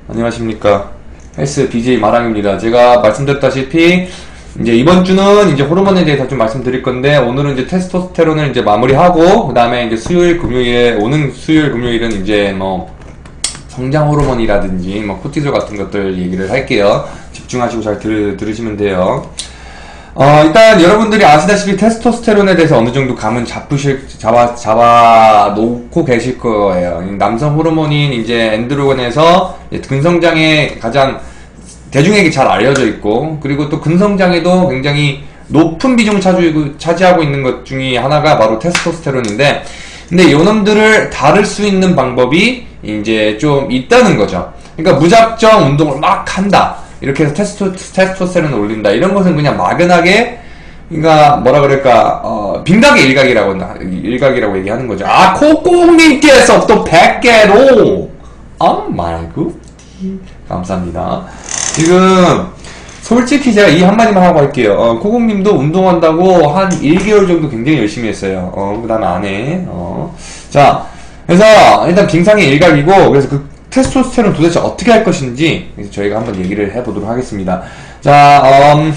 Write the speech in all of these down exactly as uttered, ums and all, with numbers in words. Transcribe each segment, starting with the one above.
안녕하십니까. 헬스 비제이 마랑입니다. 제가 말씀드렸다시피, 이제 이번 주는 이제 호르몬에 대해서 좀 말씀드릴 건데, 오늘은 이제 테스토스테론을 이제 마무리하고, 그 다음에 이제 수요일, 금요일에, 오는 수요일, 금요일은 이제 뭐, 성장 호르몬이라든지, 뭐, 코티졸 같은 것들 얘기를 할게요. 집중하시고 잘 들, 들으시면 돼요. 어, 일단 여러분들이 아시다시피 테스토스테론에 대해서 어느 정도 감은 잡으실, 잡아, 잡아 놓고 계실 거예요. 남성 호르몬인 이제 엔드로겐에서 근성장에 가장 대중에게 잘 알려져 있고, 그리고 또 근성장에도 굉장히 높은 비중을 차지하고, 차지하고 있는 것 중에 하나가 바로 테스토스테론인데, 근데 요놈들을 다룰 수 있는 방법이 이제 좀 있다는 거죠. 그러니까 무작정 운동을 막 한다. 이렇게 해서 테스토, 테스토스테론을 올린다. 이런 것은 그냥 막연하게, 그러니까 뭐라 그럴까, 어, 빙각의 일각이라고, 일각이라고 얘기하는 거죠. 아, 코코님께서 또 백 개로! 어, 말고? 감사합니다. 지금, 솔직히 제가 이 한마디만 하고 할게요. 어, 코공님도 운동한다고 한 일 개월 정도 굉장히 열심히 했어요. 어, 그 다음에 안 해. 어. 자, 그래서 일단 빙상의 일각이고, 그래서 그 테스토스테론 도대체 어떻게 할 것인지 저희가 한번 얘기를 해보도록 하겠습니다. 자, 음,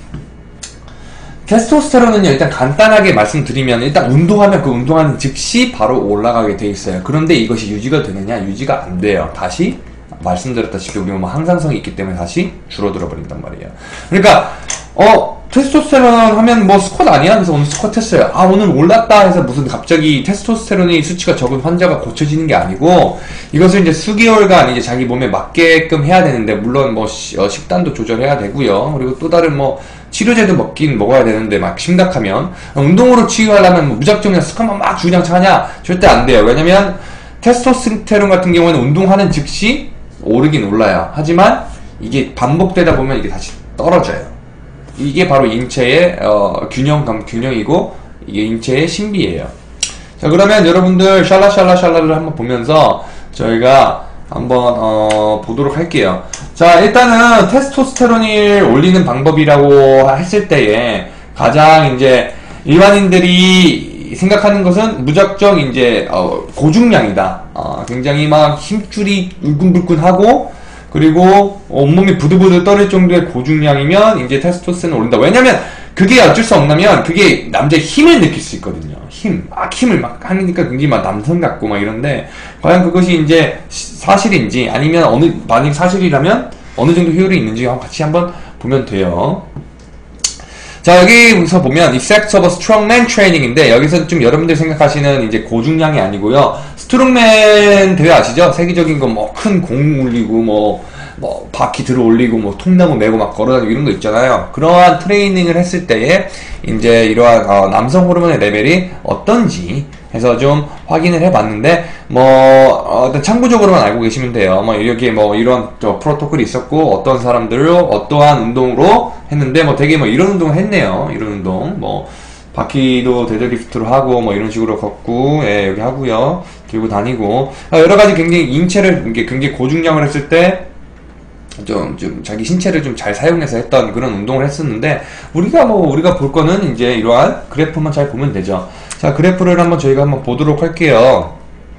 테스토스테론은 일단 간단하게 말씀드리면 일단 운동하면 그 운동하는 즉시 바로 올라가게 돼 있어요. 그런데 이것이 유지가 되느냐? 유지가 안 돼요. 다시 말씀드렸다시피 우리는 뭐 항상성이 있기 때문에 다시 줄어들어 버린단 말이에요. 그러니까 어 테스토스테론 하면 뭐 스쿼트 아니야? 그래서 오늘 스쿼트 했어요. 아 오늘 올랐다 해서 무슨 갑자기 테스토스테론이 수치가 적은 환자가 고쳐지는 게 아니고, 이것을 이제 수개월간 이제 자기 몸에 맞게끔 해야 되는데, 물론 뭐 시, 어, 식단도 조절해야 되고요. 그리고 또 다른 뭐 치료제도 먹긴 먹어야 되는데, 막 심각하면 운동으로 치유하려면 뭐 무작정 그냥 스쿼트만 막 주구장창 하냐? 절대 안 돼요. 왜냐면 테스토스테론 같은 경우에는 운동하는 즉시 오르긴 올라요. 하지만 이게 반복되다 보면 이게 다시 떨어져요. 이게 바로 인체의 어, 균형, 균형이고 이게 인체의 신비예요. 자, 그러면 여러분들 샬라샬라샬라를 한번 보면서 저희가 한번 어, 보도록 할게요. 자, 일단은 테스토스테론을 올리는 방법이라고 했을 때에 가장 이제 일반인들이 생각하는 것은 무작정 이제 어, 고중량이다. 어, 굉장히 막 힘줄이 울끈불끈하고, 그리고 온몸이 부들부들 떨릴 정도의 고중량이면 이제 테스토스테론을 올린다. 왜냐면 그게 어쩔 수 없냐면 그게 남자의 힘을 느낄 수 있거든요. 힘, 막 힘을 막 하니까 굉장히 막 남성 같고 막 이런데, 과연 그것이 이제 사실인지 아니면 어느, 만약 사실이라면 어느 정도 효율이 있는지 같이 한번 보면 돼요. 자, 여기서 보면 Effects of a Strongman Training인데, 여기서 좀 여러분들 생각하시는 이제 고중량이 아니고요. 스트롱맨 대회 아시죠? 세계적인 거 뭐 큰 공 올리고 뭐 뭐 바퀴 들어 올리고 뭐 통나무 메고 막 걸어다니고 이런 거 있잖아요. 그러한 트레이닝을 했을 때에 이제 이러한 어, 남성 호르몬의 레벨이 어떤지 해서 좀 확인을 해봤는데, 뭐 어, 참고적으로만 알고 계시면 돼요. 뭐 이렇게 뭐 이런 저 프로토콜이 있었고, 어떤 사람들로 어떠한 운동으로 했는데 뭐 되게 뭐 이런 운동을 했네요. 이런 운동 뭐 바퀴도 데드리프트로 하고 뭐 이런 식으로 걷고, 예, 여기 하고요, 들고 다니고 여러 가지 굉장히 인체를 이게 굉장히 고중량을 했을 때 좀, 좀, 자기 신체를 좀 잘 사용해서 했던 그런 운동을 했었는데, 우리가 뭐, 우리가 볼 거는 이제 이러한 그래프만 잘 보면 되죠. 자, 그래프를 한번 저희가 한번 보도록 할게요.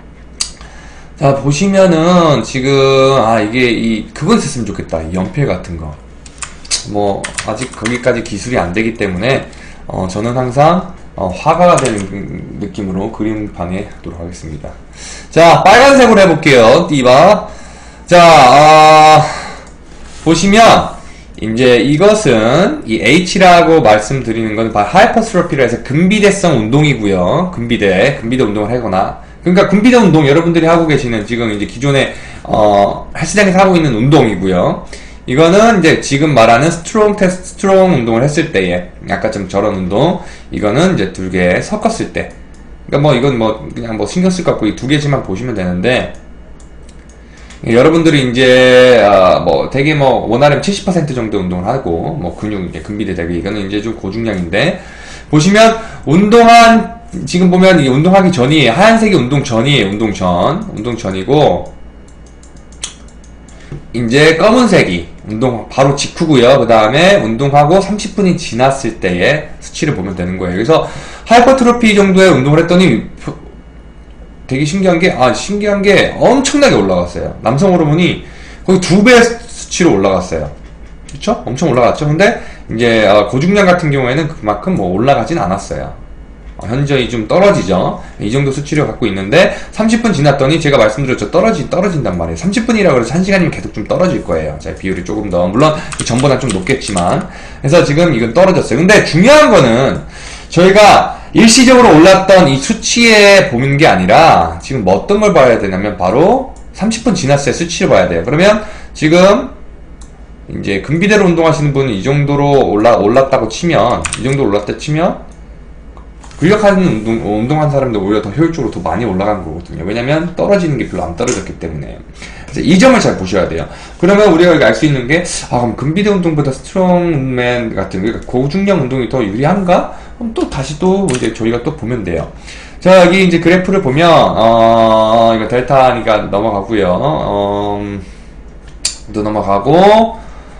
자, 보시면은, 지금, 아, 이게, 이, 그거 있었으면 좋겠다. 이 연필 같은 거. 뭐, 아직 거기까지 기술이 안 되기 때문에, 어, 저는 항상, 어, 화가가 되는 느낌으로 그림판에 하도록 하겠습니다. 자, 빨간색으로 해볼게요. 띠바. 자, 아, 보시면 이제 이것은 이 H라고 말씀드리는 건 바로 하이퍼스트로피라 해서 근비대성 운동이고요. 근비대, 근비대 운동을 하거나, 그러니까 근비대 운동 여러분들이 하고 계시는 지금 이제 기존에 어, 헬스장에서 하고 있는 운동이고요. 이거는 이제 지금 말하는 스트롱 테스트, 스트롱 운동을 했을 때에 아까 좀 저런 운동, 이거는 이제 두 개 섞었을 때. 그러니까 뭐 이건 뭐 그냥 뭐 신경 쓸 것 같고 이 두 개지만 보시면 되는데, 여러분들이 이제 어 뭐 되게 뭐 원아르엠 칠십 퍼센트 정도 운동을 하고 뭐 근육 이제 근비대 대비, 이거는 이제 좀 고중량인데, 보시면 운동한, 지금 보면 이 운동하기 전이 하얀색이 운동 전이에요. 운동 전, 운동 전이고, 이제 검은색이 운동 바로 직후고요. 그 다음에 운동하고 삼십 분이 지났을 때의 수치를 보면 되는 거예요. 그래서 하이퍼트로피 정도의 운동을 했더니 되게 신기한 게, 아, 신기한 게 엄청나게 올라갔어요. 남성 호르몬이 거의 두 배 수치로 올라갔어요. 그쵸? 엄청 올라갔죠. 근데 이제 고중량 같은 경우에는 그만큼 뭐 올라가진 않았어요. 현저히 좀 떨어지죠. 이 정도 수치를 갖고 있는데 삼십 분 지났더니 제가 말씀드렸죠. 떨어지, 떨어진단 말이에요. 삼십 분이라고 해서 한 시간이면 계속 좀 떨어질 거예요. 자, 비율이 조금 더. 물론 전보다 좀 높겠지만. 그래서 지금 이건 떨어졌어요. 근데 중요한 거는 저희가 일시적으로 올랐던 이 수치에 보는 게 아니라 지금 뭐 어떤 걸 봐야 되냐면 바로 삼십 분 지났을 때 수치를 봐야 돼요. 그러면 지금 이제 금비대로 운동하시는 분은 이 정도로 올라, 올랐다고 치면, 이 정도 올랐다 치면 근력하는 운동, 운동한 사람들 오히려 더 효율적으로 더 많이 올라간 거거든요. 왜냐면 떨어지는 게 별로 안 떨어졌기 때문에. 그래서 이 점을 잘 보셔야 돼요. 그러면 우리가 알 수 있는 게, 아, 그럼 금비대 운동보다 스트롱맨 같은, 그러니까 고중량 운동이 더 유리한가? 그럼 또 다시 또 이제 저희가 또 보면 돼요. 자, 여기 이제 그래프를 보면, 어, 이거 델타니까 넘어가고요. 어, 또 넘어가고,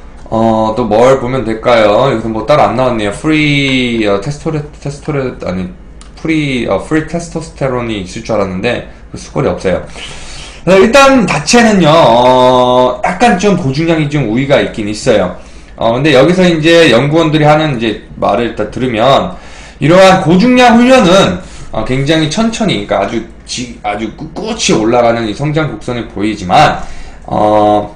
어, 또 뭘 보면 될까요? 여기서 뭐 따로 안 나왔네요. 프리, 어, 테스토레, 테스토레, 아니, 프리, 어, 프리 테스토스테론이 있을 줄 알았는데, 그 수거리 없어요. 네, 일단, 자체는요, 어, 약간 좀 고중량이 좀 우위가 있긴 있어요. 어, 근데 여기서 이제 연구원들이 하는 이제 말을 일단 들으면, 이러한 고중량 훈련은, 어, 굉장히 천천히, 그러니까 아주, 지, 아주 꿋꿋이 올라가는 이 성장 곡선을 보이지만, 어,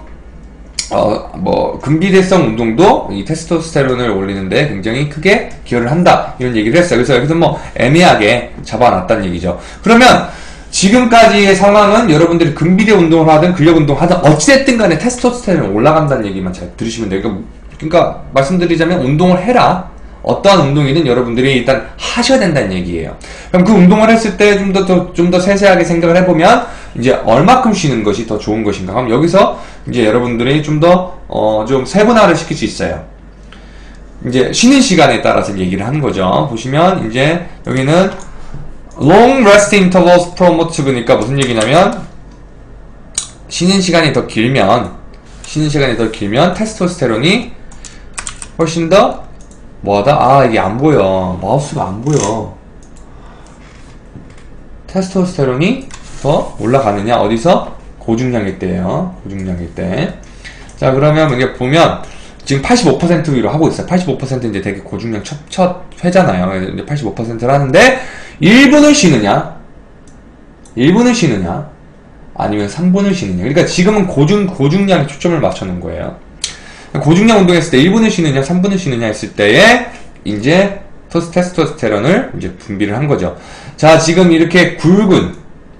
어, 뭐, 근비대성 운동도 이 테스토스테론을 올리는데 굉장히 크게 기여를 한다. 이런 얘기를 했어요. 그래서 여기서 뭐, 애매하게 잡아놨다는 얘기죠. 그러면, 지금까지의 상황은 여러분들이 근비대 운동을 하든 근력 운동을 하든 어찌됐든 간에 테스토스테론이 올라간다는 얘기만 잘 들으시면 돼요. 그러니까, 그러니까 말씀드리자면 운동을 해라. 어떠한 운동이든 여러분들이 일단 하셔야 된다는 얘기예요. 그럼 그 운동을 했을 때 좀 더, 좀 더 세세하게 생각을 해보면, 이제 얼마큼 쉬는 것이 더 좋은 것인가. 그럼 여기서 이제 여러분들이 좀 더, 어, 좀 세분화를 시킬 수 있어요. 이제 쉬는 시간에 따라서 얘기를 하는 거죠. 보시면, 이제 여기는 long rest intervals promote 그러니까 무슨 얘기냐면, 쉬는 시간이 더 길면, 쉬는 시간이 더 길면 테스토스테론이 훨씬 더 뭐하다? 아, 이게 안 보여. 마우스가 안 보여. 테스토스테론이 더 올라가느냐? 어디서? 고중량일 때예요. 고중량일 때. 자, 그러면 이게 보면 지금 팔십오 퍼센트로 하고 있어요. 팔십오 퍼센트 이제 되게 고중량 첫, 첫 회잖아요. 이제 팔십오 퍼센트를 하는데 일 분을 쉬느냐? 일 분을 쉬느냐? 아니면 삼 분을 쉬느냐? 그러니까 지금은 고중, 고중량에 초점을 맞춰 놓은 거예요. 고중량 운동했을 때 일 분을 쉬느냐, 삼 분을 쉬느냐 했을 때에 이제 테스토스테론을 이제 분비를 한 거죠. 자, 지금 이렇게 굵은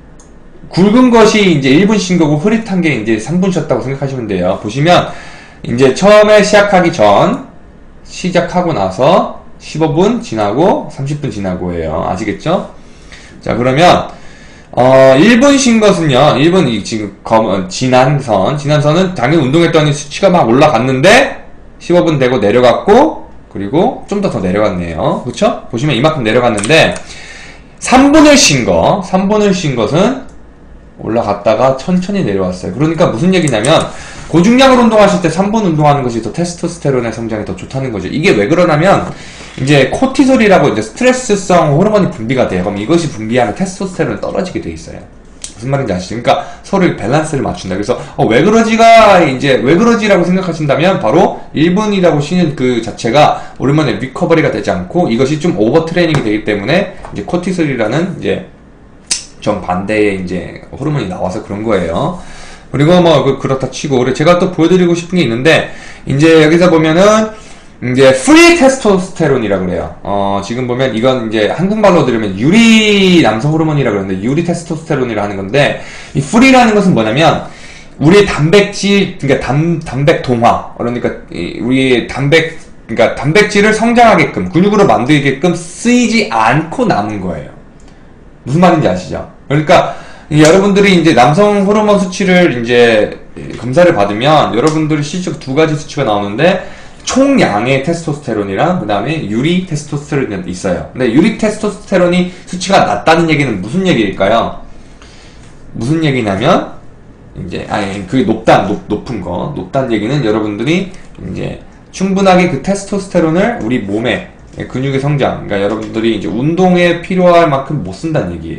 굵은 것이 이제 일 분 쉰 거고 흐릿한 게 이제 삼 분 쉬었다고 생각하시면 돼요. 보시면 이제 처음에 시작하기 전 시작하고 나서 십오 분 지나고 삼십 분 지나고예요. 아시겠죠? 자, 그러면 어, 일 분 쉰 것은요, 일 분, 이, 지금, 검, 진한 선. 진한 선은 당연히 운동했더니 수치가 막 올라갔는데, 십오 분 되고 내려갔고, 그리고 좀 더 더 내려갔네요. 그쵸? 보시면 이만큼 내려갔는데, 삼 분을 쉰 거, 삼 분을 쉰 것은 올라갔다가 천천히 내려왔어요. 그러니까 무슨 얘기냐면, 고중량으로 운동하실 때 삼 분 운동하는 것이 더 테스토스테론의 성장이 더 좋다는 거죠. 이게 왜 그러냐면, 이제 코티솔이라고 이제 스트레스성 호르몬이 분비가 돼요. 그럼 이것이 분비하면 테스토스테론이 떨어지게 돼 있어요. 무슨 말인지 아시죠? 그러니까 서로 밸런스를 맞춘다. 그래서 어, 왜 그러지가 이제 왜 그러지라고 생각하신다면 바로 일 분이라고 쉬는 그 자체가 호르몬의 리커버리가 되지 않고 이것이 좀 오버 트레이닝이 되기 때문에 이제 코티솔이라는 이제 정 반대의 이제 호르몬이 나와서 그런 거예요. 그리고 뭐 그렇다 치고 그리고 제가 또 보여드리고 싶은 게 있는데 이제 여기서 보면은 이제 프리 테스토스테론이라고 그래요. 어, 지금 보면 이건 이제 한국말로 들으면 유리 남성 호르몬이라고 그러는데 유리 테스토스테론이라고 하는 건데 이 프리라는 것은 뭐냐면 우리의 단백질 그러니까 단 단백 동화 그러니까 우리의 단백 그러니까 단백질을 성장하게끔 근육으로 만들게끔 쓰이지 않고 남은 거예요. 무슨 말인지 아시죠? 그러니까 여러분들이 이제 남성 호르몬 수치를 이제 검사를 받으면 여러분들이 실제로 두 가지 수치가 나오는데 총량의 테스토스테론이랑 그 다음에 유리 테스토스테론이 있어요. 근데 유리 테스토스테론이 수치가 낮다는 얘기는 무슨 얘기일까요? 무슨 얘기냐면 이제 아니 그 높다 높, 높은 거 높다는 얘기는 여러분들이 이제 충분하게 그 테스토스테론을 우리 몸에 근육의 성장 그러니까 여러분들이 이제 운동에 필요할 만큼 못 쓴다는 얘기예요.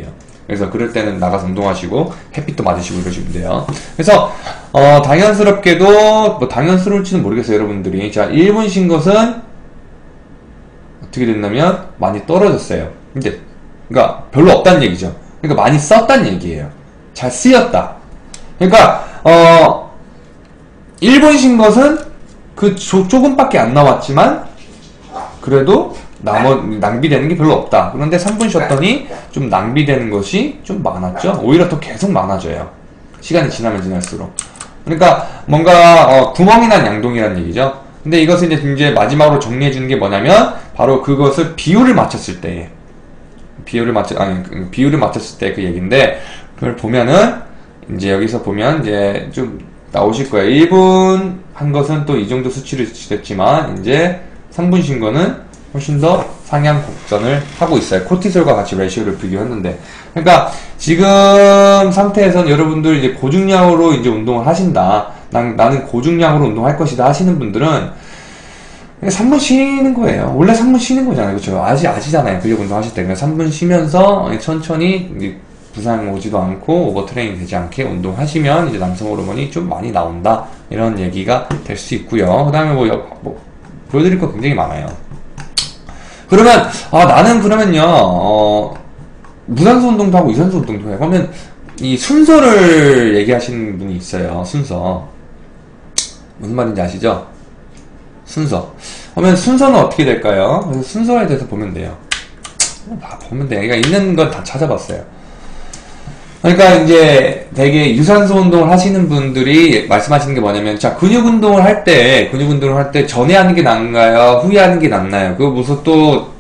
그래서 그럴 때는 나가서 운동하시고 햇빛도 맞으시고 이러시면 돼요. 그래서 어, 당연스럽게도 뭐 당연스러울지는 모르겠어요, 여러분들이. 자, 일 분 쉰 것은 어떻게 됐냐면 많이 떨어졌어요. 이제 그러니까 별로 없다는 얘기죠. 그러니까 많이 썼다는 얘기예요. 잘 쓰였다. 그러니까 어 일 분 쉰 것은 그 조, 조금밖에 안 나왔지만 그래도 나머, 낭비되는 게 별로 없다. 그런데 삼 분 쉬었더니 좀 낭비되는 것이 좀 많았죠. 오히려 더 계속 많아져요. 시간이 지나면 지날수록. 그러니까 뭔가 어, 구멍이 난 양동이라는 얘기죠. 근데 이것을 이제, 이제 마지막으로 정리해 주는 게 뭐냐면 바로 그것을 비율을 맞췄을 때 비율을 맞췄 아니 비율을 맞췄을 때 그 얘기인데, 그걸 보면은 이제 여기서 보면 이제 좀 나오실 거예요. 일 분 한 것은 또 이 정도 수치를 됐지만 이제 삼 분 쉰 거는 훨씬 더 상향 곡선을 하고 있어요. 코티솔과 같이 레시오를 비교했는데, 그러니까 지금 상태에서는 여러분들 이제 고중량으로 이제 운동을 하신다. 난, 나는 고중량으로 운동할 것이다 하시는 분들은 삼 분 쉬는 거예요. 원래 삼 분 쉬는 거잖아요. 그렇죠? 아시, 아시잖아요. 근력 운동 하실 때. 그냥 삼 분 쉬면서 천천히 부상 오지도 않고 오버트레이닝 되지 않게 운동하시면 이제 남성 호르몬이 좀 많이 나온다. 이런 얘기가 될 수 있고요. 그 다음에 뭐, 뭐, 보여드릴 거 굉장히 많아요. 그러면, 아, 나는 그러면요, 어, 무산소 운동도 하고 유산소 운동도 해요. 그러면 이 순서를 얘기하시는 분이 있어요. 순서. 무슨 말인지 아시죠? 순서. 그러면 순서는 어떻게 될까요? 그래서 순서에 대해서 보면 돼요. 다 보면 돼요. 그러니까 있는 건 다 찾아봤어요. 그러니까 이제 되게 유산소 운동을 하시는 분들이 말씀하시는 게 뭐냐면, 자, 근육 운동을 할 때, 근육 운동을 할 때 전에 하는 게 낫나요? 후에 하는 게 낫나요? 그거 무슨 또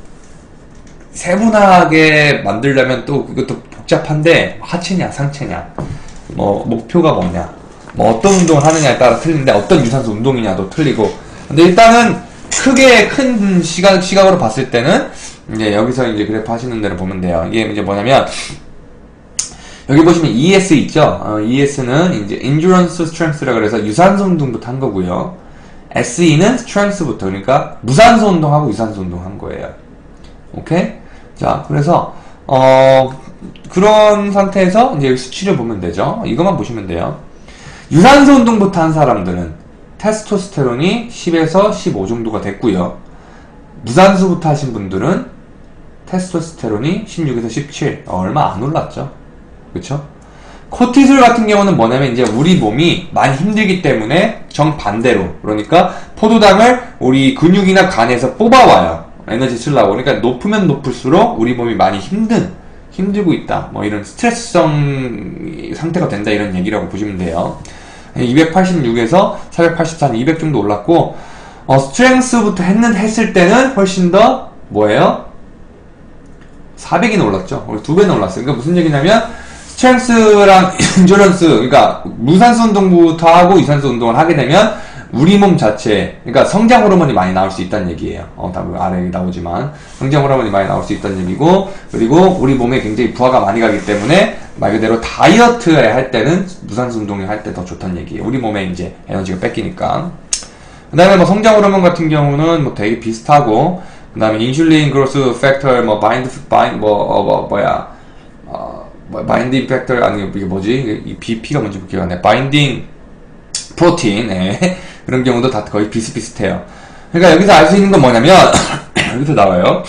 세분하게 만들려면 또 그것도 복잡한데, 하체냐, 상체냐, 뭐, 목표가 뭐냐, 뭐, 어떤 운동을 하느냐에 따라 틀리는데, 어떤 유산소 운동이냐도 틀리고. 근데 일단은 크게 큰 시각, 시각으로 봤을 때는, 이제 여기서 이제 그래프 하시는 대로 보면 돼요. 이게 이제 뭐냐면, 여기 보시면 이에스 있죠? 어, 이에스는 이제 Endurance Strength라고 해서 유산소 운동부터 한 거고요. 에스이는 Strength부터, 그러니까 무산소 운동하고 유산소 운동 한 거예요. 오케이? 자, 그래서 어 그런 상태에서 이제 수치를 보면 되죠. 이것만 보시면 돼요. 유산소 운동부터 한 사람들은 테스토스테론이 십에서 십오 정도가 됐고요. 무산소부터 하신 분들은 테스토스테론이 십육에서 십칠, 어, 얼마 안 올랐죠. 그쵸? 코티솔 같은 경우는 뭐냐면 이제 우리 몸이 많이 힘들기 때문에 정반대로, 그러니까 포도당을 우리 근육이나 간에서 뽑아와요. 에너지 쓰려고. 그러니까 높으면 높을수록 우리 몸이 많이 힘든, 힘들고 있다. 뭐 이런 스트레스성 상태가 된다, 이런 얘기라고 보시면 돼요. 이백팔십육에서 사백팔십사, 이백 정도 올랐고, 어, 스트렝스부터 했는, 했을 때는 훨씬 더 뭐예요? 사백이나 올랐죠. 우리 두 배나 올랐어요. 그러니까 무슨 얘기냐면, 스트렝스랑 인조런스, 그러니까 무산소 운동부터 하고 유산소 운동을 하게 되면 우리 몸 자체, 그러니까 성장 호르몬이 많이 나올 수 있다는 얘기예요. 어, 답은 아래에 나오지만 성장 호르몬이 많이 나올 수 있다는 얘기고, 그리고 우리 몸에 굉장히 부하가 많이 가기 때문에 말 그대로 다이어트에 할 때는 무산소 운동을 할 때 더 좋다는 얘기예요. 우리 몸에 이제 에너지가 뺏기니까. 그 다음에 뭐 성장 호르몬 같은 경우는 뭐 되게 비슷하고, 그 다음에 인슐린 그로스 팩터, 뭐 바인드, 바인, 뭐, 어, 뭐, 뭐야, 어, 바인딩 팩터, 아니, 이게 뭐지? 이 비피가 뭔지 기억 안 나. 바인딩 프로틴, 네. 그런 경우도 다 거의 비슷비슷해요. 그러니까 여기서 알 수 있는 건 뭐냐면, 여기서 나와요.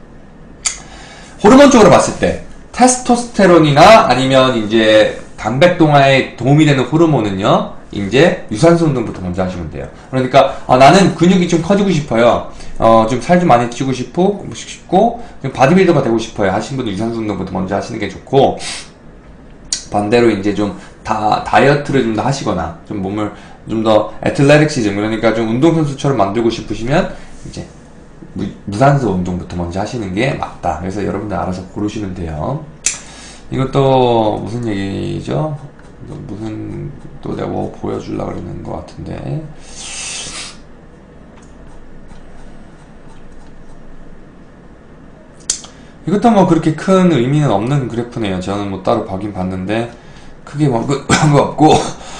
호르몬 쪽으로 봤을 때, 테스토스테론이나 아니면 이제 단백동화에 도움이 되는 호르몬은요, 이제 유산소 운동부터 먼저 하시면 돼요. 그러니까 아, 나는 근육이 좀 커지고 싶어요. 어, 좀 살 좀 많이 찌고 싶고, 싶고 좀 바디빌더가 되고 싶어요 하신 분들 유산소 운동부터 먼저 하시는 게 좋고, 반대로 이제 좀 다 다이어트를 좀 더 하시거나 좀 몸을 좀 더 애틀레틱시즘, 그러니까 좀 운동선수처럼 만들고 싶으시면 이제 무, 무산소 운동부터 먼저 하시는 게 맞다. 그래서 여러분들 알아서 고르시면 돼요. 이것도 무슨 얘기죠? 무슨 또 내가 뭐 보여주려고 그러는 것 같은데, 이것도 뭐 그렇게 큰 의미는 없는 그래프네요. 저는 뭐 따로 보긴 봤는데 크게 뭐 그런 거 없고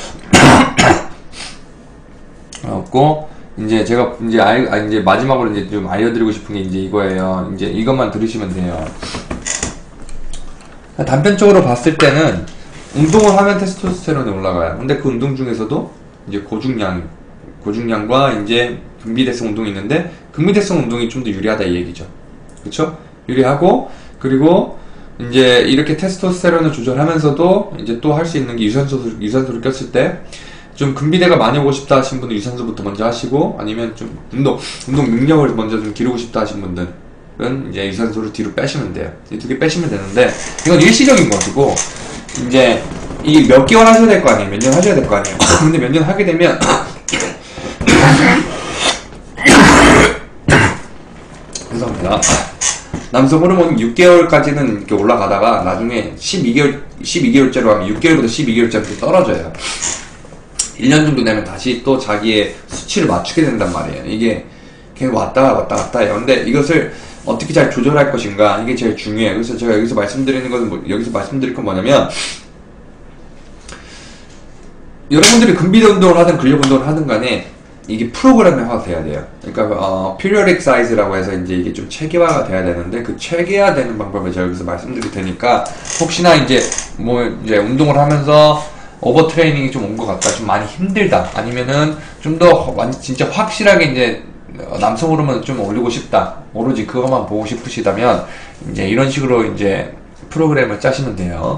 없고 이제 제가 이제 알, 아, 이제 마지막으로 이제 좀 알려드리고 싶은 게 이제 이거예요. 이제 이것만 들으시면 돼요. 단편적으로 봤을 때는 운동을 하면 테스토스테론이 올라가요. 근데 그 운동 중에서도 이제 고중량, 고중량과 이제 근비대성 운동이 있는데 근비대성 운동이 좀 더 유리하다 이 얘기죠. 그쵸? 유리하고, 그리고 이제 이렇게 테스토스테론을 조절하면서도 이제 또 할 수 있는 게 유산소, 유산소를 꼈을 때 좀 근비대가 많이 오고 싶다 하신 분은 유산소부터 먼저 하시고, 아니면 좀 운동, 운동 능력을 먼저 좀 기르고 싶다 하신 분들은 이제 유산소를 뒤로 빼시면 돼요. 이 두 개 빼시면 되는데, 이건 일시적인 것이고, 이제 이 몇 개월 하셔야 될 거 아니에요. 몇 년 하셔야 될 거 아니에요. 근데 몇 년 하게 되면 죄송합니다. 남성 호르몬 육 개월까지는 이렇게 올라가다가 나중에 십이 개월, 십이 개월째로 하면 육 개월부터 십이 개월째로 떨어져요. 일 년 정도 되면 다시 또 자기의 수치를 맞추게 된단 말이에요. 이게 계속 왔다 왔다 갔다 해요. 근데 이것을 어떻게 잘 조절할 것인가, 이게 제일 중요해요. 그래서 제가 여기서 말씀드리는 것은 뭐, 여기서 말씀드릴 건 뭐냐면, 여러분들이 근비대 운동을 하든 근력 운동을 하든 간에 이게 프로그램화가 돼야 돼요. 그러니까 어, periodic size라고 해서 이제 이게 좀 체계화가 돼야 되는데, 그 체계화되는 방법을 제가 여기서 말씀드릴 테니까, 혹시나 이제 뭐 이제 운동을 하면서 오버 트레이닝이 좀 온 것 같다, 좀 많이 힘들다, 아니면은 좀 더 진짜 확실하게 이제 남성 호르몬을 좀 올리고 싶다, 오로지 그것만 보고 싶으시다면 이제 이런 식으로 이제 프로그램을 짜시면 돼요.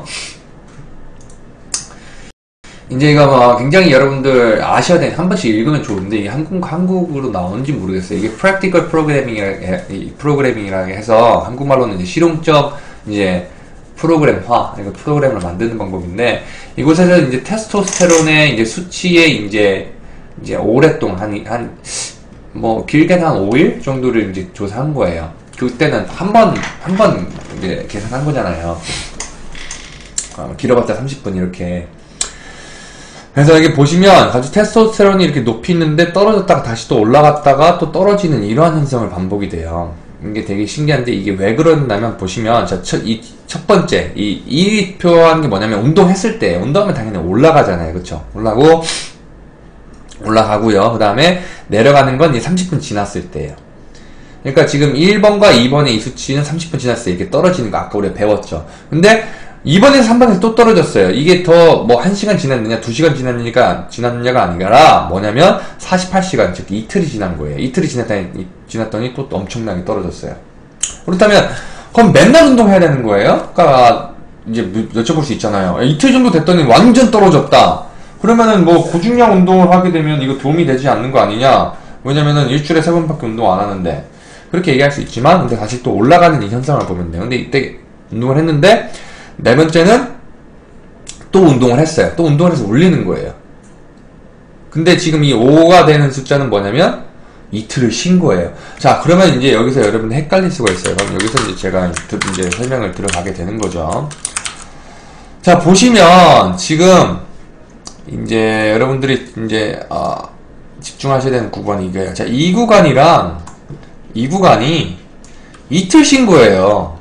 이제 이거 뭐 굉장히 여러분들 아셔야 되는, 한 번씩 읽으면 좋은데 이게 한국, 한국으로 나오는지 모르겠어요. 이게 practical programming이라, 프로그래밍이라고 해서 한국말로는 이제 실용적 이제 프로그램화, 이거 프로그램을 만드는 방법인데, 이곳에서 이제 테스토스테론의 이제 수치에 이제 이제 오랫동안 한, 한, 뭐 길게는 한 오 일 정도를 이제 조사한 거예요. 그때는 한 번, 한 번 이제 계산한 거잖아요. 어, 길어봤자 삼십 분 이렇게. 그래서 여기 보시면 아주 테스토스테론이 이렇게 높이 있는데 떨어졌다가 다시 또 올라갔다가 또 떨어지는 이러한 현상을 반복이 돼요. 이게 되게 신기한데, 이게 왜 그러냐면 보시면 자, 첫, 이, 첫 번째 이, 이 표한 게 뭐냐면, 운동했을 때, 운동하면 당연히 올라가잖아요. 그쵸? 올라가고 올라가고요. 그 다음에 내려가는 건 삼십 분 지났을 때예요. 그러니까 지금 일 번과 이 번의 이 수치는 삼십 분 지났을 때 이렇게 떨어지는 거 아까 우리가 배웠죠. 근데 이 번에서 삼 번에서 또 떨어졌어요. 이게 더 뭐 한 시간 지났느냐 두 시간 지났느냐가 지났느냐가 아니라 뭐냐면 사십팔 시간, 즉 이틀이 지난 거예요. 이틀이 지났더니, 지났더니 또 엄청나게 떨어졌어요. 그렇다면 그럼 맨날 운동해야 되는 거예요? 그러니까 이제 여쭤볼 수 있잖아요. 이틀 정도 됐더니 완전 떨어졌다. 그러면은 뭐 고중량 운동을 하게 되면 이거 도움이 되지 않는 거 아니냐? 왜냐면은 일주일에 세 번밖에 운동 안 하는데. 그렇게 얘기할 수 있지만, 근데 다시 또 올라가는 이 현상을 보면 돼요. 근데 이때 운동을 했는데 네 번째는 또 운동을 했어요. 또 운동을 해서 올리는 거예요. 근데 지금 이 오가 되는 숫자는 뭐냐면 이틀을 쉰 거예요. 자, 그러면 이제 여기서 여러분이 헷갈릴 수가 있어요. 그럼 여기서 이제 제가 이제 설명을 들어가게 되는 거죠. 자, 보시면 지금 이제 여러분들이 이제 어, 집중하셔야 되는 구간이 이거예요. 자, 이 구간이랑 이 구간이 이틀 쉰 거예요.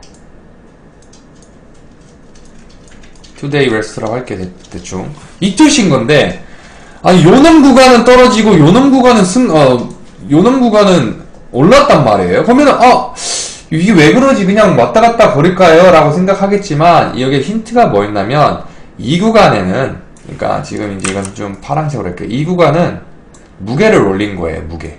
투데이 레스트라고 할게, 대, 대충. 이틀 쉰 건데, 아니, 요놈 구간은 떨어지고, 요놈 구간은 승, 어, 요놈 구간은 올랐단 말이에요. 그러면은, 어, 이게 왜 그러지? 그냥 왔다 갔다 거릴까요? 라고 생각하겠지만, 여기에 힌트가 뭐였냐면, 이 구간에는, 그러니까 지금 이제 이건 좀 파란색으로 할게요. 이 구간은 무게를 올린 거예요, 무게.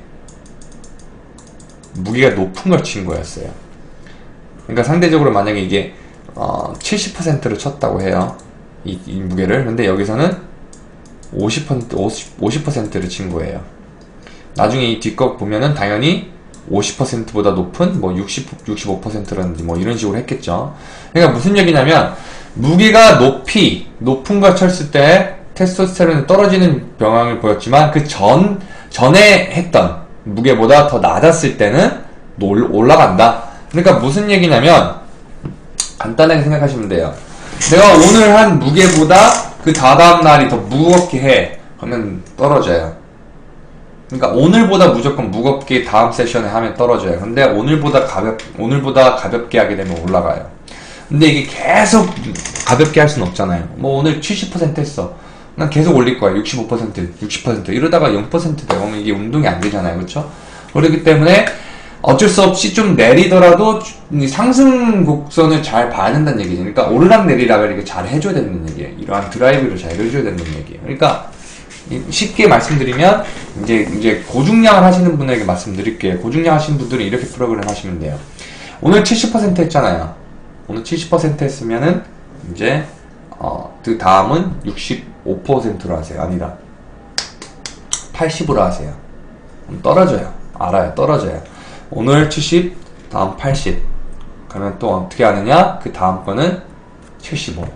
무게가 높은 걸 친 거였어요. 그러니까 상대적으로 만약에 이게 어, 칠십 퍼센트를 쳤다고 해요. 이, 이 무게를. 근데 여기서는 오십 퍼센트, 오십 퍼센트를 친 거예요. 나중에 이 뒷거 보면은 당연히 오십 퍼센트보다 높은 뭐 육십, 육십오 퍼센트라든지 뭐 이런 식으로 했겠죠. 그러니까 무슨 얘기냐면, 무게가 높이, 높은 걸 쳤을 때 테스토스테론이 떨어지는 병항을 보였지만, 그 전, 전에 했던 무게보다 더 낮았을 때는 올라간다. 그러니까 무슨 얘기냐면, 간단하게 생각하시면 돼요. 내가 오늘 한 무게보다 그 다다음 날이 더 무겁게 해. 그러면 떨어져요. 그러니까 오늘보다 무조건 무겁게 다음 세션에 하면 떨어져요. 근데 오늘보다 가볍, 오늘보다 가볍게 하게 되면 올라가요. 근데 이게 계속 가볍게 할 수는 없잖아요. 뭐 오늘 칠십 퍼센트 했어. 난 계속 올릴 거야. 육십오 퍼센트, 육십 퍼센트. 이러다가 영 퍼센트 되면 이게 운동이 안 되잖아요. 그렇죠? 그렇기 때문에 어쩔 수 없이 좀 내리더라도 상승 곡선을 잘 봐야 된다는 얘기죠. 그러니까 오르락 내리락을 이렇게 잘 해줘야 된다는 얘기예요. 이러한 드라이브를 잘 해줘야 된다는 얘기예요. 그러니까 쉽게 말씀드리면 이제 이제 고중량을 하시는 분에게 말씀드릴게요. 고중량 하시는 분들은 이렇게 프로그램 하시면 돼요. 오늘 칠십 퍼센트 했잖아요. 오늘 칠십 퍼센트 했으면은 이제 어, 그 다음은 육십오 퍼센트로 하세요. 아니다. 팔십으로 하세요. 떨어져요. 알아요. 떨어져요. 오늘 칠십, 다음 팔십. 그러면 또 어떻게 하느냐? 그 다음 거는 칠십오.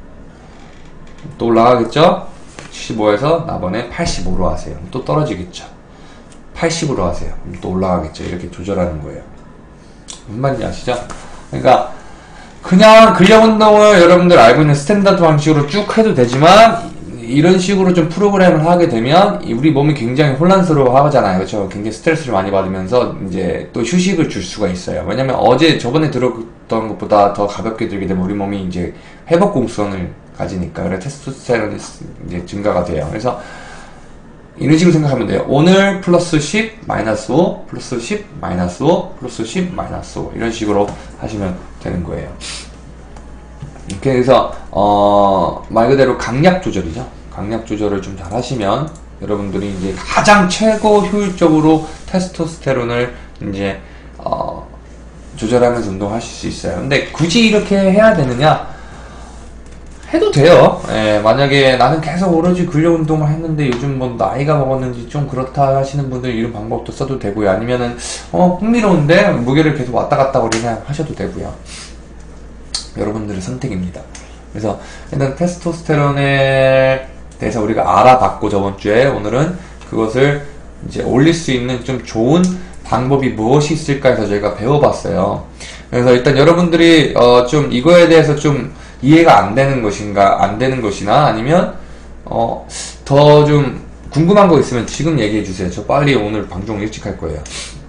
또 올라가겠죠? 칠십오에서 나번에 팔십오로 하세요. 또 떨어지겠죠? 팔십으로 하세요. 또 올라가겠죠? 이렇게 조절하는 거예요. 무슨 말인지 아시죠? 그러니까 그냥 근력 운동을 여러분들 알고 있는 스탠다드 방식으로 쭉 해도 되지만 이런 식으로 좀 프로그램을 하게 되면 우리 몸이 굉장히 혼란스러워 하잖아요. 그렇죠? 굉장히 스트레스를 많이 받으면서 이제 또 휴식을 줄 수가 있어요. 왜냐면 어제 저번에 들었던 것보다 더 가볍게 들게 되면 우리 몸이 이제 회복 공성을 가지니까 그래 테스토스테론이 이제 증가가 돼요. 그래서 이런 식으로 생각하면 돼요. 오늘 플러스 십, 마이너스 오, 플러스 십, 마이너스 오, 플러스 십, 마이너스 오 이런 식으로 하시면 되는 거예요. 이렇게 해서 어, 말 그대로 강약 조절이죠. 강약 조절을 좀 잘 하시면 여러분들이 이제 가장 최고 효율적으로 테스토스테론을 이제 어, 조절하면서 운동하실 수 있어요. 근데 굳이 이렇게 해야 되느냐? 해도 돼요. 예, 만약에 나는 계속 오로지 근력 운동을 했는데 요즘 뭐 나이가 먹었는지 좀 그렇다 하시는 분들 이런 방법도 써도 되고요. 아니면은 어 흥미로운데 무게를 계속 왔다 갔다 그냥 하셔도 되고요. 여러분들의 선택입니다. 그래서 일단 테스토스테론에 대해서 우리가 알아봤고 저번 주에 오늘은 그것을 이제 올릴 수 있는 좀 좋은 방법이 무엇이 있을까 해서 저희가 배워봤어요. 그래서 일단 여러분들이 어 좀 이거에 대해서 좀 이해가 안 되는 것인가, 안 되는 것이나 아니면 어 더 좀 궁금한 거 있으면 지금 얘기해 주세요. 저 빨리 오늘 방송 일찍 할 거예요.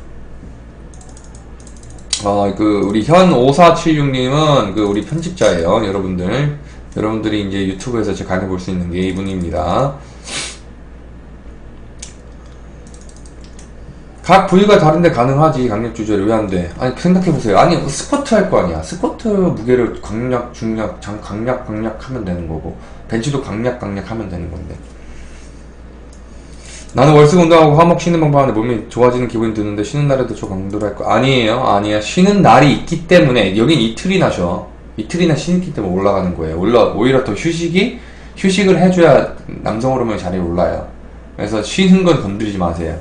어, 그, 우리 현 오사칠육님은 그 우리 편집자예요. 여러분들. 여러분들이 이제 유튜브에서 제 강의 볼 수 있는 게 이분입니다. 각 부위가 다른데 가능하지, 강력 조절이 왜 안 돼? 아니, 생각해보세요. 아니, 스쿼트 할 거 아니야. 스쿼트 무게를 강약, 중약, 장, 강약, 강약 하면 되는 거고, 벤치도 강약, 강약 하면 되는 건데. 나는 월수 운동하고 화목 쉬는 방법 하는데 몸이 좋아지는 기분이 드는데 쉬는 날에도 저 강도를 할 거 아니에요. 아니야. 쉬는 날이 있기 때문에 여긴 이틀이나 쉬어. 이틀이나 쉬기 때문에 올라가는 거예요. 올라, 오히려 더 휴식이 휴식을 해줘야 남성 호르몬이 잘 올라요. 그래서 쉬는 건 건드리지 마세요.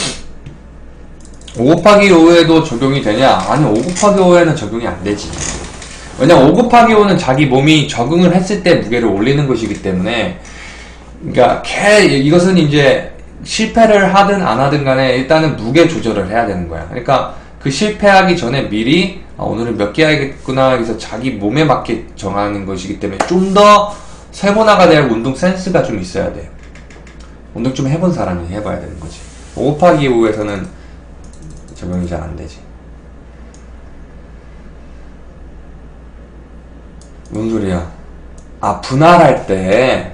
오 곱하기 오에도 적용이 되냐? 아니, 오 곱하기 오에는 적용이 안 되지. 왜냐면 오 곱하기 오는 자기 몸이 적응을 했을 때 무게를 올리는 것이기 때문에, 그러니까 개, 이것은 이제 실패를 하든 안 하든 간에 일단은 무게 조절을 해야 되는 거야. 그러니까 그 실패하기 전에 미리 아, 오늘은 몇 개 하겠구나 해서 자기 몸에 맞게 정하는 것이기 때문에 좀 더 세분화가 되고 운동 센스가 좀 있어야 돼요. 운동 좀 해본 사람이 해봐야 되는 거지. 오 곱하기 오에서는 적용이 잘 안 되지. 뭔 소리야? 아, 분할할 때.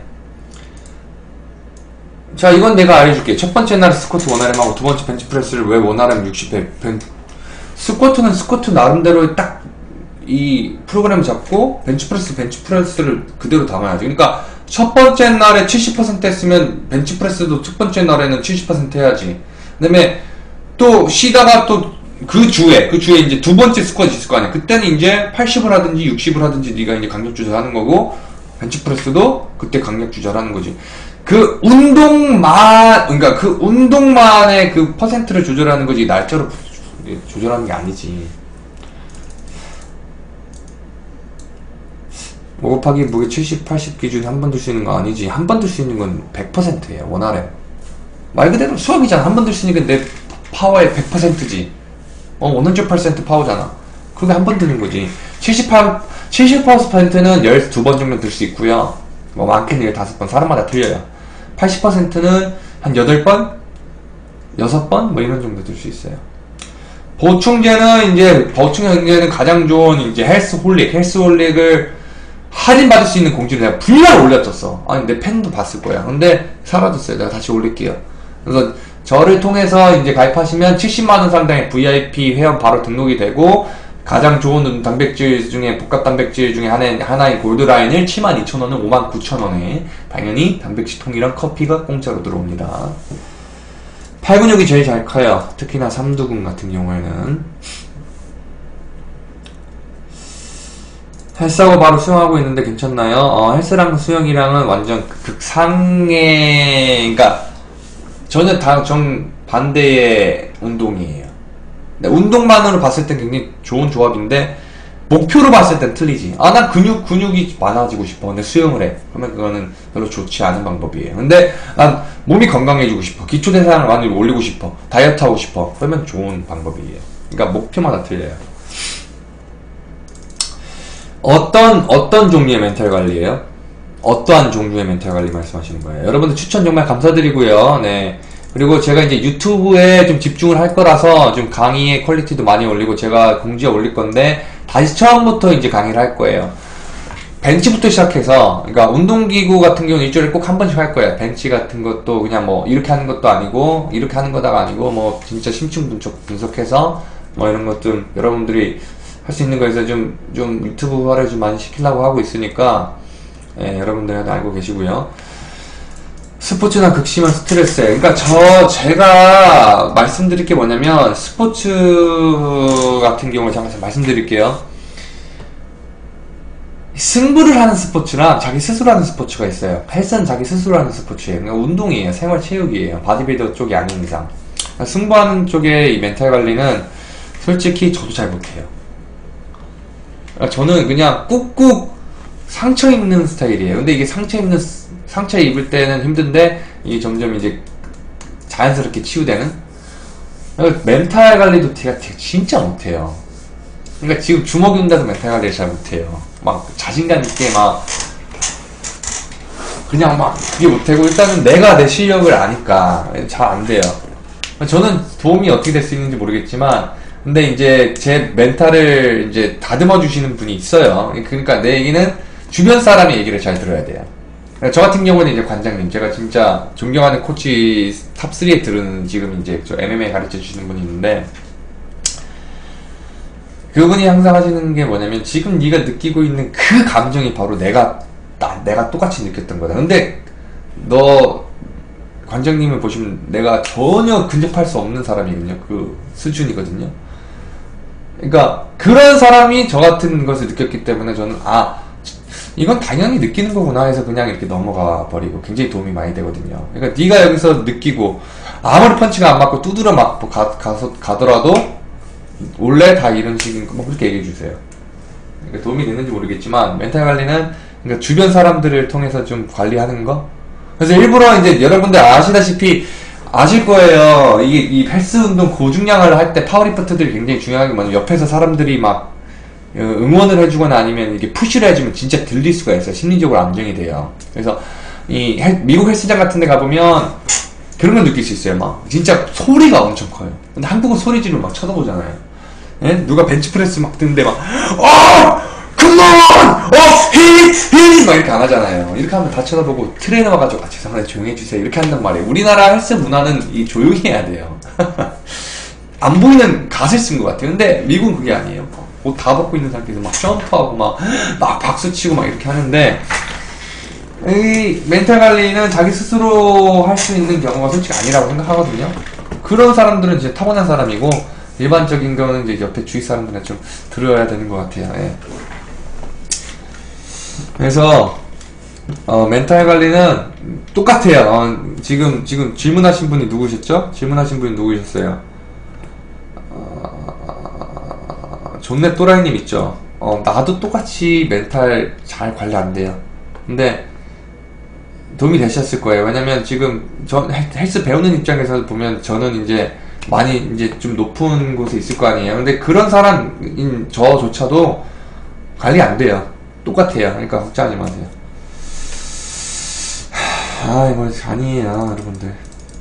자, 이건 내가 알려줄게. 첫 번째 날 스쿼트 원알엠 하고 두 번째 벤치프레스를 왜 원알엠 육십 회 벤... 스쿼트는 스쿼트 나름대로 딱 이 프로그램 잡고 벤치프레스 벤치프레스를 그대로 담아야지. 그러니까 첫 번째 날에 칠십 퍼센트 했으면 벤치프레스도 첫 번째 날에는 칠십 퍼센트 해야지. 그 다음에 또 쉬다가 또 그 주에 그 주에 이제 두 번째 스쿼트 있을 거 아니야. 그때는 이제 팔십을 하든지 육십을 하든지 네가 이제 강력 조절하는 거고, 벤치프레스도 그때 강력 조절하는 거지. 그 운동만, 그러니까 그 운동만의 그 퍼센트를 조절하는 거지 날짜로 조절하는 게 아니지. 오 곱하기 무게 칠십, 팔십 기준에 한 번 들 수 있는 거 아니지. 한 번 들 수 있는 건 백 퍼센트예요. 원알엠 말 그대로 수업이잖아. 한 번 들 수 있는 게 내 파워의 백 퍼센트지. 어, 오십칠 퍼센트 파워잖아. 그게 한 번 드는 거지. 칠십팔, 칠십 퍼센트는 십이 번 정도 들 수 있고요. 뭐 많게는 십오 번, 사람마다 틀려요. 팔십 퍼센트는 한 여덟 번? 여섯 번? 뭐 이런 정도 들 수 있어요. 보충제는 이제, 보충제는 가장 좋은 이제 헬스홀릭, 헬스홀릭을 할인받을 수 있는 공지를 내가 분량 올렸었어. 아니, 내 팬도 봤을 거야. 근데 사라졌어요. 내가 다시 올릴게요. 그래서 저를 통해서 이제 가입하시면 칠십만 원 상당의 브이아이피 회원 바로 등록이 되고, 가장 좋은 단백질 중에, 복합 단백질 중에 하나인, 하나인 골드라인을 칠만 이천 원을 오만 구천 원에 당연히 단백질 통이랑 커피가 공짜로 들어옵니다. 팔 근육이 제일 잘 커요. 특히나 삼두근 같은 경우에는. 헬스하고 바로 수영하고 있는데 괜찮나요? 어, 헬스랑 수영이랑은 완전 극상의, 그니까 전혀 다 정반대의 운동이에요. 운동만으로 봤을 땐 굉장히 좋은 조합인데, 목표로 봤을 땐 틀리지. 아, 난 근육, 근육이 많아지고 싶어. 근데 수영을 해. 그러면 그거는 별로 좋지 않은 방법이에요. 근데 난 몸이 건강해지고 싶어. 기초대사량을 많이 올리고 싶어. 다이어트 하고 싶어. 그러면 좋은 방법이에요. 그러니까 목표마다 틀려요. 어떤, 어떤 종류의 멘탈 관리예요? 어떠한 종류의 멘탈 관리 말씀하시는 거예요? 여러분들 추천 정말 감사드리고요. 네. 그리고 제가 이제 유튜브에 좀 집중을 할 거라서 좀 강의의 퀄리티도 많이 올리고 제가 공지에 올릴 건데, 다시 처음부터 이제 강의를 할 거예요. 벤치부터 시작해서, 그러니까 운동기구 같은 경우는 일주일에 꼭 한 번씩 할 거예요. 벤치 같은 것도 그냥 뭐 이렇게 하는 것도 아니고 이렇게 하는 거다가 아니고 뭐 진짜 심층 분석, 분석해서 뭐 이런 것 좀 여러분들이 할 수 있는 거에서 좀, 좀 유튜브화를 좀 많이 시키려고 하고 있으니까, 예, 여러분들한테 알고 계시고요. 스포츠나 극심한 스트레스. 그러니까 저 제가 말씀드릴 게 뭐냐면, 스포츠 같은 경우에 잠깐 말씀드릴게요. 승부를 하는 스포츠랑 자기 스스로 하는 스포츠가 있어요. 헬스는 자기 스스로 하는 스포츠예요. 그러니까 운동이에요. 생활체육이에요. 바디빌더 쪽이 아닌 이상. 그러니까 승부하는 쪽의 이 멘탈 관리는 솔직히 저도 잘 못해요. 그러니까 저는 그냥 꾹꾹 상처 입는 스타일이에요. 근데 이게 상처 입는 상처 입을 때는 힘든데, 이게 점점 이제 자연스럽게 치유되는? 멘탈 관리도 제가 진짜 못해요. 그러니까 지금 주먹이 온다서 멘탈 관리를 잘 못해요. 막 자신감 있게 막, 그냥 막 그게 못하고, 일단은 내가 내 실력을 아니까 잘 안 돼요. 저는 도움이 어떻게 될 수 있는지 모르겠지만, 근데 이제 제 멘탈을 이제 다듬어 주시는 분이 있어요. 그러니까 내 얘기는 주변 사람의 얘기를 잘 들어야 돼요. 저 같은 경우는 이제 관장님, 제가 진짜 존경하는 코치 탑삼에 들은 지금 이제 저 엠엠에이 가르쳐 주시는 분이 있는데, 그분이 항상 하시는 게 뭐냐면, 지금 네가 느끼고 있는 그 감정이 바로 내가 나, 내가 똑같이 느꼈던 거다. 근데 너 관장님을 보시면 내가 전혀 근접할 수 없는 사람이거든요. 그 수준이거든요. 그러니까 그런 사람이 저 같은 것을 느꼈기 때문에 저는 아, 이건 당연히 느끼는 거구나 해서 그냥 이렇게 넘어가 버리고 굉장히 도움이 많이 되거든요. 그러니까 네가 여기서 느끼고 아무리 펀치가 안 맞고 두드려 맞고 가, 가서, 가더라도 원래 다 이런 식인 거 뭐 그렇게 얘기해 주세요. 그러니까 도움이 되는지 모르겠지만 멘탈 관리는 그러니까 주변 사람들을 통해서 좀 관리하는 거. 그래서 일부러 이제 여러분들 아시다시피 아실 거예요. 이게 이 헬스 운동 고중량을 할 때 파워리프트들이 굉장히 중요한 게 뭐냐면, 옆에서 사람들이 막 응원을 해주거나 아니면 이게 푸시를 해주면 진짜 들릴 수가 있어요. 심리적으로 안정이 돼요. 그래서 이 헬, 미국 헬스장 같은 데 가보면 그런 걸 느낄 수 있어요. 막 진짜 소리가 엄청 커요. 근데 한국은 소리 지르면 막 쳐다보잖아요. 예? 누가 벤치프레스 막 드는데 막 어! 컴온! 어! 히! 히! 막 이렇게 안 하잖아요. 이렇게 하면 다 쳐다보고 트레이너 와가지고 아 죄송한데 조용히 해주세요 이렇게 한단 말이에요. 우리나라 헬스 문화는 이 조용히 해야 돼요. 안 보이는 갓을 쓴 것 같아요. 근데 미국은 그게 아니에요. 옷 다 벗고 있는 상태에서 막 점프하고 막, 막 박수치고 막 이렇게 하는데, 이 멘탈 관리는 자기 스스로 할 수 있는 경우가 솔직히 아니라고 생각하거든요. 그런 사람들은 이제 타고난 사람이고, 일반적인 거는 이제 옆에 주위 사람들한테 좀 들어야 되는 것 같아요. 예. 그래서 어, 멘탈 관리는 똑같아요. 어, 지금 지금 질문하신 분이 누구셨죠? 질문하신 분이 누구셨어요? 어, 존내 또라이님 있죠? 어, 나도 똑같이 멘탈 잘 관리 안 돼요. 근데 도움이 되셨을 거예요. 왜냐면 지금 저 헬스 배우는 입장에서 보면 저는 이제 많이 이제 좀 높은 곳에 있을 거 아니에요. 근데 그런 사람인 저조차도 관리 안 돼요. 똑같아요. 그러니까 걱정하지 마세요. 아, 이거 아니에요, 여러분들.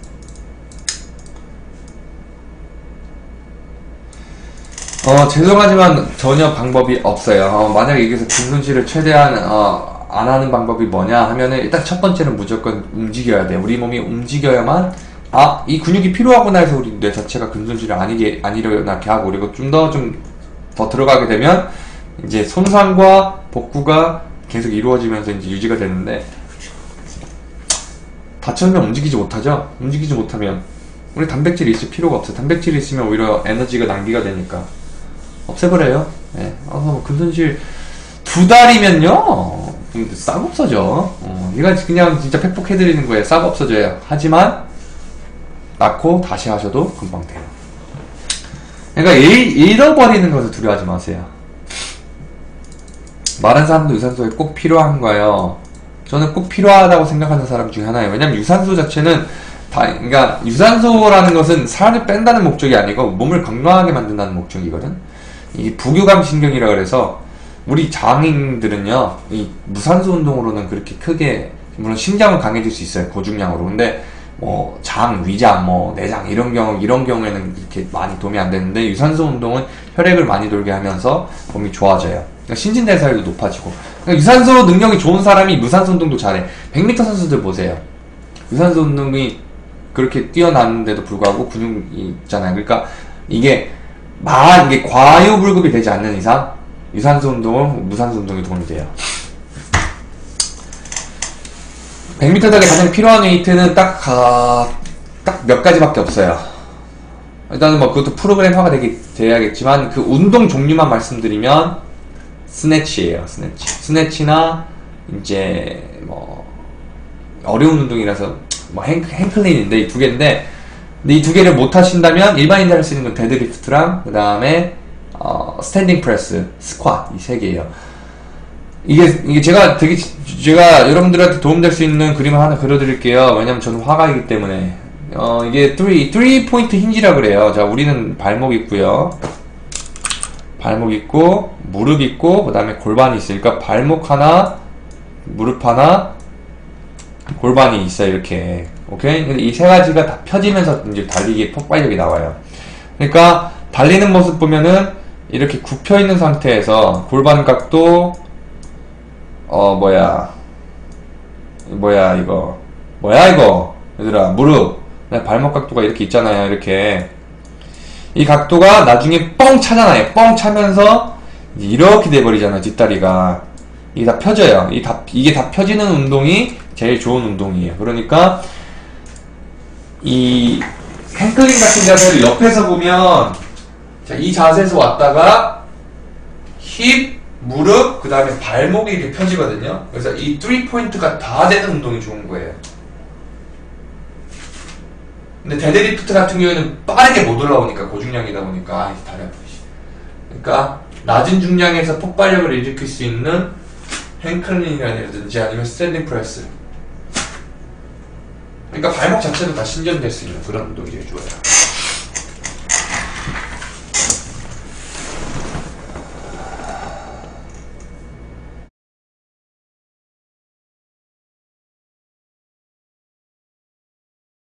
어, 죄송하지만 전혀 방법이 없어요. 어, 만약에 여기서 근손실을 최대한 어, 안 하는 방법이 뭐냐 하면은 일단 첫 번째는 무조건 움직여야 돼요. 우리 몸이 움직여야만 아, 이 근육이 필요하구나 해서 우리 뇌 자체가 근손실을 아니게, 아니려나게 하고, 그리고 좀 더 좀 더 들어가게 되면, 이제 손상과 복구가 계속 이루어지면서 이제 유지가 되는데, 다쳤으면 움직이지 못하죠? 움직이지 못하면, 우리 단백질이 있을 필요가 없어요. 단백질이 있으면 오히려 에너지가 낭비가 되니까. 없애버려요. 네. 아, 뭐 근손실 두 달이면요? 싹 없어져. 어, 이거 그냥 진짜 팩폭해드리는 거예요. 싹 없어져요. 하지만, 낳고 다시 하셔도 금방 돼요. 그러니까 잃, 잃어버리는 것을 두려워하지 마세요. 마른 사람도 유산소에 꼭 필요한가요? 저는 꼭 필요하다고 생각하는 사람 중에 하나예요. 왜냐면 유산소 자체는 다, 그러니까 유산소라는 것은 살을 뺀다는 목적이 아니고 몸을 건강하게 만든다는 목적이거든. 이게 부교감 신경이라 그래서 우리 장인들은요, 이 무산소 운동으로는 그렇게 크게, 물론 심장은 강해질 수 있어요, 고중량으로. 근데 뭐 장, 위장, 뭐 내장 이런 경우 이런 경우에는 그렇게 많이 도움이 안 되는데, 유산소 운동은 혈액을 많이 돌게 하면서 몸이 좋아져요. 그러니까 신진대사율도 높아지고. 그러니까 유산소 능력이 좋은 사람이 무산소 운동도 잘해. 백 미터 선수들 보세요. 유산소 운동이 그렇게 뛰어나는데도 불구하고 근육이 있잖아요. 그러니까 이게 만 이게 과유불급이 되지 않는 이상 유산소 운동은 무산소 운동에 도움이 돼요. 백 미터 달에 가장 필요한 웨이트는 딱, 아, 딱 몇 가지밖에 없어요. 일단은 뭐 그것도 프로그램화가 되게, 돼야겠지만, 그 운동 종류만 말씀드리면, 스네치예요, 스네치. 스네치나, 이제, 뭐, 어려운 운동이라서, 뭐, 행, 행클린인데, 이 두 개인데, 근데 이 두 개를 못 하신다면, 일반인들이 할 수 있는 건 데드리프트랑, 그 다음에, 어, 스탠딩 프레스, 스쿼트, 이 세 개예요. 이게, 이게 제가 되게, 제가 여러분들한테 도움될 수 있는 그림을 하나 그려드릴게요. 왜냐면 저는 화가이기 때문에. 어, 이게 쓰리, 쓰리 포인트 힌지라 그래요. 자, 우리는 발목 있고요. 발목 있고, 무릎 있고, 그 다음에 골반이 있어요. 그러니까 발목 하나, 무릎 하나, 골반이 있어요. 이렇게. 오케이? 근데 이 세 가지가 다 펴지면서 이제 달리기에 폭발력이 나와요. 그러니까, 달리는 모습 보면은, 이렇게 굽혀있는 상태에서 골반 각도, 어, 뭐야. 뭐야, 이거. 뭐야, 이거. 얘들아, 무릎. 발목 각도가 이렇게 있잖아요, 이렇게. 이 각도가 나중에 뻥 차잖아요. 뻥 차면서, 이렇게 돼버리잖아요, 뒷다리가. 이게 다 펴져요. 이게 다, 이게 다 펴지는 운동이 제일 좋은 운동이에요. 그러니까, 이, 행클린 같은 자세를 옆에서 보면, 자, 이 자세에서 왔다가, 힙, 무릎, 그 다음에 발목이 이렇게 펴지거든요. 그래서 이 쓰리 포인트가 다 되는 운동이 좋은 거예요. 근데 데드리프트 같은 경우에는 빠르게 못 올라오니까, 고중량이다 보니까, 아, 이제 다리 아프지. 그러니까, 낮은 중량에서 폭발력을 일으킬 수 있는 행클린이라든지 아니면 스탠딩 프레스. 그러니까 발목 자체도 다 신전될 수 있는 그런 운동이 제일 좋아요.